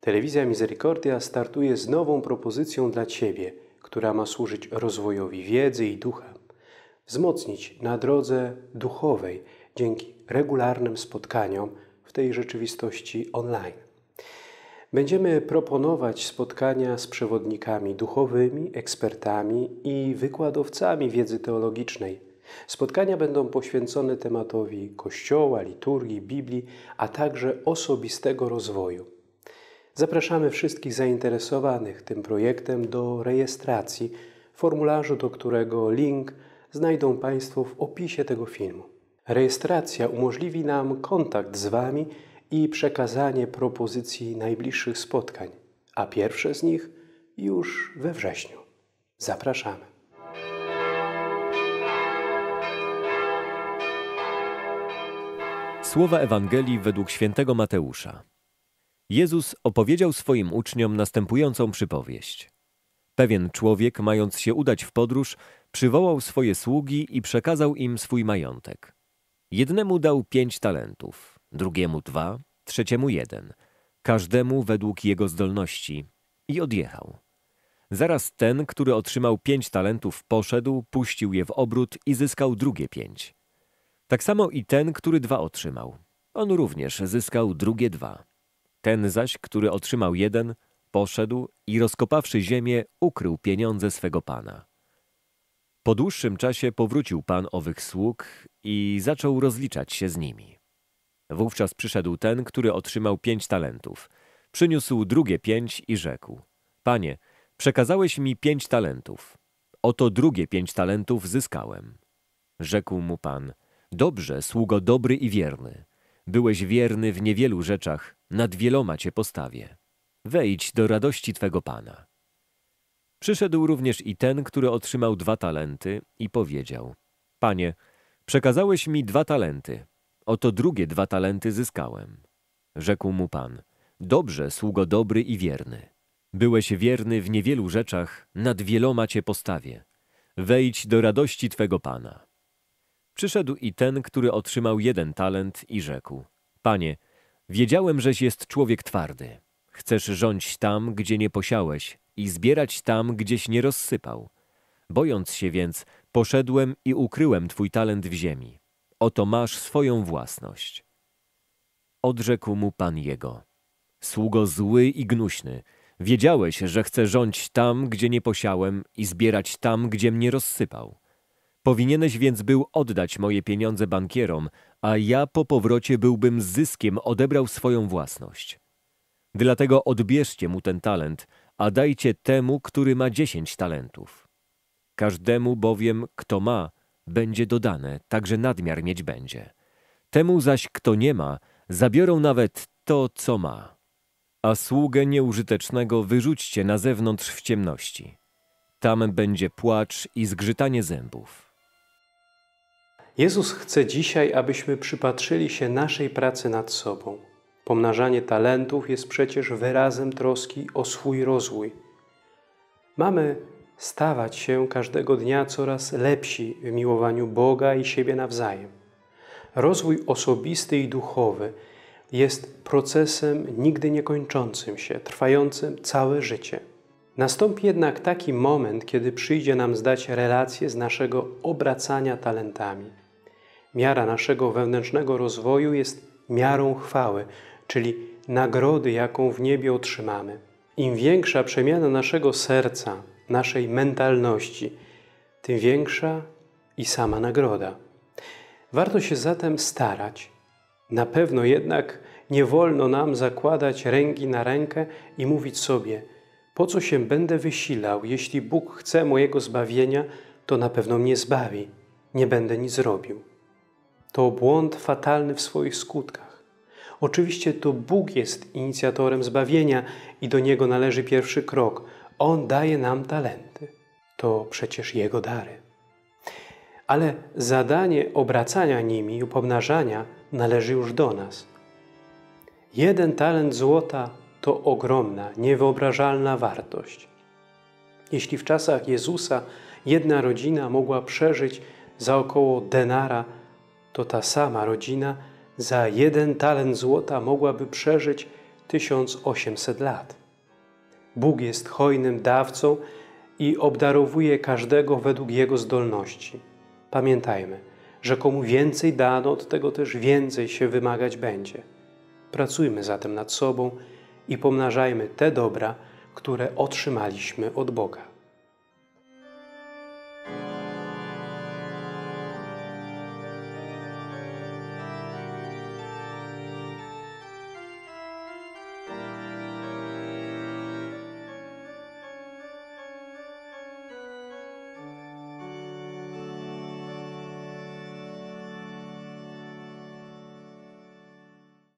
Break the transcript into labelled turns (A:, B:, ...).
A: Telewizja Misericordia startuje z nową propozycją dla Ciebie, która ma służyć rozwojowi wiedzy i ducha, wzmocnić na drodze duchowej dzięki regularnym spotkaniom w tej rzeczywistości online. Będziemy proponować spotkania z przewodnikami duchowymi, ekspertami i wykładowcami wiedzy teologicznej. Spotkania będą poświęcone tematowi Kościoła, liturgii, Biblii, a także osobistego rozwoju. Zapraszamy wszystkich zainteresowanych tym projektem do rejestracji w formularzu, do którego link znajdą Państwo w opisie tego filmu. Rejestracja umożliwi nam kontakt z Wami i przekazanie propozycji najbliższych spotkań, a pierwsze z nich już we wrześniu. Zapraszamy.
B: Słowa Ewangelii według świętego Mateusza. Jezus opowiedział swoim uczniom następującą przypowieść. Pewien człowiek, mając się udać w podróż, przywołał swoje sługi i przekazał im swój majątek. Jednemu dał 5 talentów, drugiemu 2, trzeciemu 1, każdemu według jego zdolności i odjechał. Zaraz ten, który otrzymał 5 talentów, poszedł, puścił je w obrót i zyskał drugie 5. Tak samo i ten, który 2 otrzymał. On również zyskał drugie 2. Ten zaś, który otrzymał 1, poszedł i rozkopawszy ziemię, ukrył pieniądze swego pana. Po dłuższym czasie powrócił pan owych sług i zaczął rozliczać się z nimi. Wówczas przyszedł ten, który otrzymał 5 talentów. Przyniósł drugie 5 i rzekł: Panie, przekazałeś mi 5 talentów. Oto drugie 5 talentów zyskałem. Rzekł mu pan: Dobrze, sługo dobry i wierny. Byłeś wierny w niewielu rzeczach, nad wieloma cię postawię. Wejdź do radości twego pana. Przyszedł również i ten, który otrzymał 2 talenty i powiedział: Panie, przekazałeś mi 2 talenty. Oto drugie 2 talenty zyskałem. Rzekł mu pan: Dobrze, sługo dobry i wierny. Byłeś wierny w niewielu rzeczach, nad wieloma cię postawię. Wejdź do radości twego pana. Przyszedł i ten, który otrzymał 1 talent i rzekł: Panie, wiedziałem, żeś jest człowiek twardy. Chcesz rządzić tam, gdzie nie posiałeś i zbierać tam, gdzieś nie rozsypał. Bojąc się więc, poszedłem i ukryłem twój talent w ziemi. Oto masz swoją własność. Odrzekł mu pan jego: Sługo zły i gnuśny, wiedziałeś, że chcę rządzić tam, gdzie nie posiałem i zbierać tam, gdzie mnie rozsypał. Powinieneś więc był oddać moje pieniądze bankierom, a ja po powrocie byłbym z zyskiem odebrał swoją własność. Dlatego odbierzcie mu ten talent, a dajcie temu, który ma 10 talentów. Każdemu bowiem, kto ma, będzie dodane, także nadmiar mieć będzie. Temu zaś, kto nie ma, zabiorą nawet to, co ma. A sługę nieużytecznego wyrzućcie na zewnątrz w ciemności. Tam będzie płacz i zgrzytanie zębów.
A: Jezus chce dzisiaj, abyśmy przypatrzyli się naszej pracy nad sobą. Pomnażanie talentów jest przecież wyrazem troski o swój rozwój. Mamy stawać się każdego dnia coraz lepsi w miłowaniu Boga i siebie nawzajem. Rozwój osobisty i duchowy jest procesem nigdy niekończącym się, trwającym całe życie. Nastąpi jednak taki moment, kiedy przyjdzie nam zdać relację z naszego obracania talentami. Miara naszego wewnętrznego rozwoju jest miarą chwały, czyli nagrody, jaką w niebie otrzymamy. Im większa przemiana naszego serca, naszej mentalności, tym większa i sama nagroda. Warto się zatem starać. Na pewno jednak nie wolno nam zakładać ręki na rękę i mówić sobie: po co się będę wysilał, jeśli Bóg chce mojego zbawienia, to na pewno mnie zbawi, nie będę nic robił. To błąd fatalny w swoich skutkach. Oczywiście to Bóg jest inicjatorem zbawienia i do Niego należy pierwszy krok. On daje nam talenty. To przecież Jego dary. Ale zadanie obracania nimi i pomnażania należy już do nas. 1 talent złota to ogromna, niewyobrażalna wartość. Jeśli w czasach Jezusa jedna rodzina mogła przeżyć za około denara, to ta sama rodzina za 1 talent złota mogłaby przeżyć 1800 lat. Bóg jest hojnym dawcą i obdarowuje każdego według jego zdolności. Pamiętajmy, że komu więcej dano, od tego też więcej się wymagać będzie. Pracujmy zatem nad sobą i pomnażajmy te dobra, które otrzymaliśmy od Boga.